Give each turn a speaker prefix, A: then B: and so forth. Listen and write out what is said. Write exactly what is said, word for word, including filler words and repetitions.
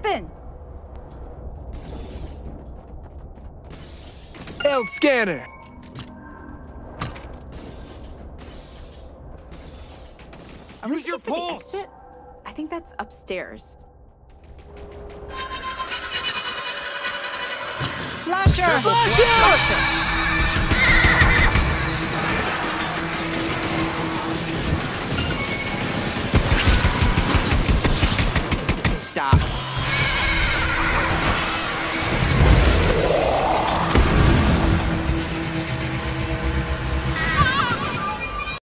A: happen?
B: Health scanner.
A: Are we
C: Use your
A: looking for the
C: pulse.
A: exit? I think that's upstairs.
D: Flasher! Flasher!
C: Stop.